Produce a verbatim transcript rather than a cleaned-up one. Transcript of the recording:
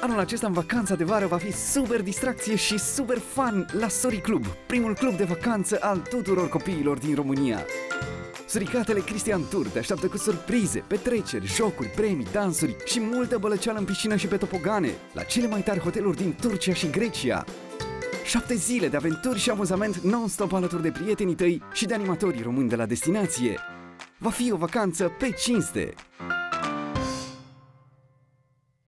Anul acesta în vacanța de vară va fi super distracție și super fun la Sori Club, primul club de vacanță al tuturor copiilor din România. Suricatele Cristian Tur te așteaptă cu surprize, petreceri, jocuri, premii, dansuri și multă bălăceală în piscină și pe topogane, la cele mai tari hoteluri din Turcia și Grecia. Șapte zile de aventuri și amuzament non-stop alături de prietenii tăi și de animatorii români de la destinație. Va fi o vacanță pe cinste!